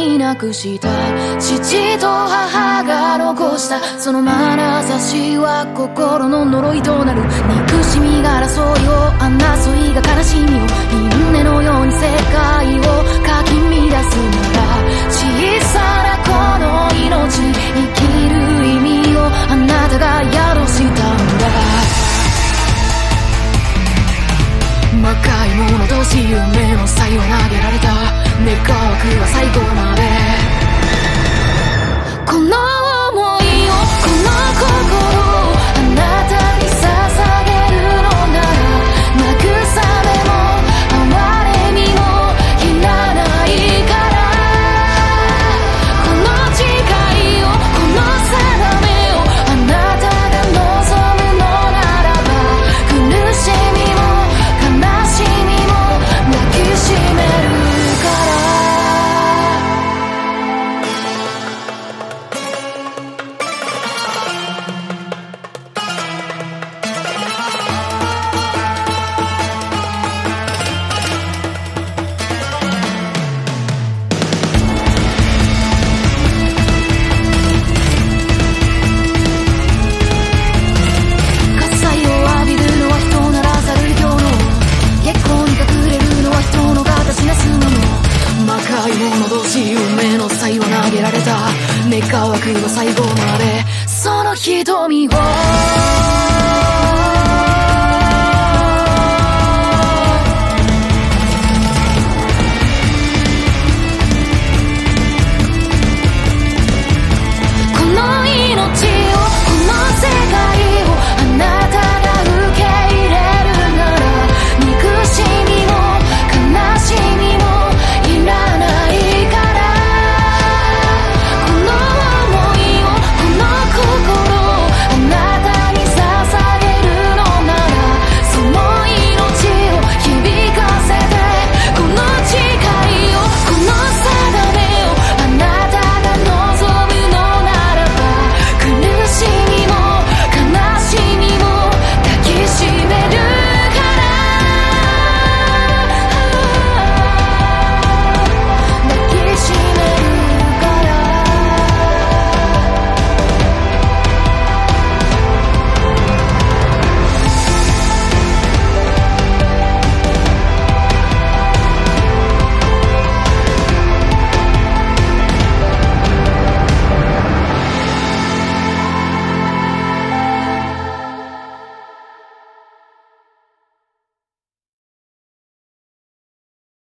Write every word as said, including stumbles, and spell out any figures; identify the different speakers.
Speaker 1: に亡くした父と母が残したその眼差しは心の呪いとなる。憎しみが争いを争いが悲しみを因縁のように世界をかき乱すなら、小さなこの命に生きる意味をあなたが宿したんだ。魔界者同士夢の才を投げられた願わくは最後までこの想いをこの心をあなたに捧げるのなら、慰めも哀れみもいらないから、この誓いをこの定めをあなたが望むのならば、苦しみも悲しみも抱きしめるから。喝采を浴びるのは人ならざる異教の結構に隠れるのは人の形なすもの。魔界者同士夢の才を投げられた願わくは最後までその瞳を